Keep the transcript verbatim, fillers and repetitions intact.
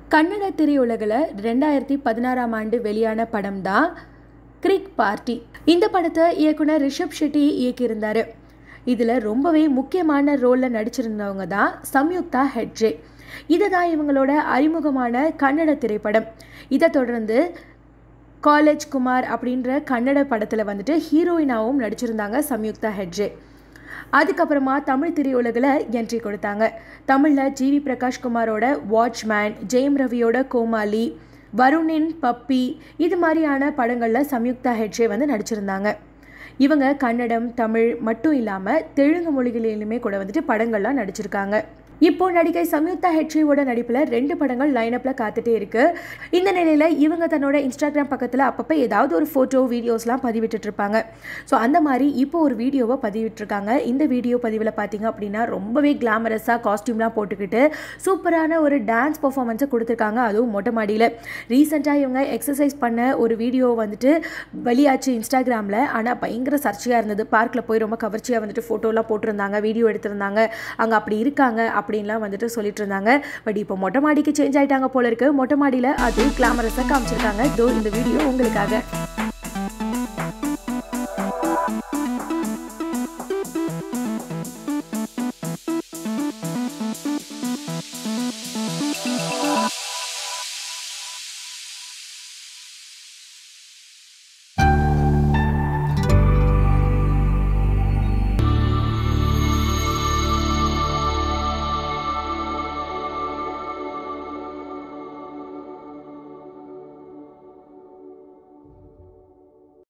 கன்னட திரையுலகில் ரெண்டாயிரத்தி பதினாறாம் ஆண்டு வெளியான படம் தான் கிரிக் பார்ட்டி. இந்த படத்தை இயக்குனர் ரிஷப் ஷெட்டி இயக்கியிருந்தார். இதில் ரொம்பவே முக்கியமான ரோலில் நடிச்சிருந்தவங்க தான் சம்யுக்தா ஹெட்ஜே. இதை தான் இவங்களோட அறிமுகமான கன்னட திரைப்படம். இதை தொடர்ந்து காலேஜ் குமார் அப்படின்ற கன்னட படத்தில் வந்துட்டு ஹீரோயினாவும் நடிச்சிருந்தாங்க சம்யுக்தா ஹெட்ஜே. அதுக்கப்புறமா தமிழ் திரையுலகில் என்ட்ரி கொடுத்தாங்க. தமிழில் ஜிவி பிரகாஷ் குமாரோட வாட்ச்மேன், ஜெயம் ரவியோட கோமாளி, வருணின் பப்பி, இது மாதிரியான படங்களில் சம்யுக்தா ஹெட்ஜே வந்து நடிச்சிருந்தாங்க. இவங்க கன்னடம், தமிழ் மட்டும் இல்லாமல் தெலுங்கு மொழிகளிலுமே கூட வந்துட்டு படங்கள்லாம் நடிச்சிருக்காங்க. இப்போ நடிகை சம்யுக்தா ஹெட்ஜேவோட நடிப்பில் ரெண்டு படங்கள் லைனப்பில் காத்துட்டே இருக்கு. இந்த நிலையில் இவங்க தன்னோட இன்ஸ்டாகிராம் பக்கத்தில் அப்பப்போ ஏதாவது ஒரு ஃபோட்டோ வீடியோஸ்லாம் பதிவிட்டுருப்பாங்க. ஸோ அந்த மாதிரி இப்போ ஒரு வீடியோவை பதிவிட்டிருக்காங்க. இந்த வீடியோ பதிவில் பார்த்தீங்க அப்படின்னா ரொம்பவே கிளாமரஸாக காஸ்டியூம்லாம் போட்டுக்கிட்டு சூப்பரான ஒரு டான்ஸ் பர்ஃபார்மன்ஸை கொடுத்துருக்காங்க. அதுவும் மொட்டை மாடியில். ரீசெண்டாக இவங்க எக்ஸசைஸ் பண்ண ஒரு வீடியோ வந்துட்டு வெளியாச்சு இன்ஸ்டாகிராமில். ஆனால் பயங்கர சர்ச்சையாக இருந்தது. பார்க்கில் போய் ரொம்ப கவர்ச்சியாக வந்துட்டு ஃபோட்டோலாம் போட்டிருந்தாங்க, வீடியோ எடுத்திருந்தாங்க. அங்கே அப்படி இருக்காங்க அப்படின்லாம் வந்துட்டு சொல்லிட்டு இருந்தாங்க. பட் இப்போ மொட்டை மாடிக்கு சேஞ்ச் ஆயிட்டாங்க போல இருக்கு. மொட்டை மாடியில் அது கிளாமரஸாக காமிச்சிருக்காங்க. இதோ இந்த வீடியோ உங்களுக்காக.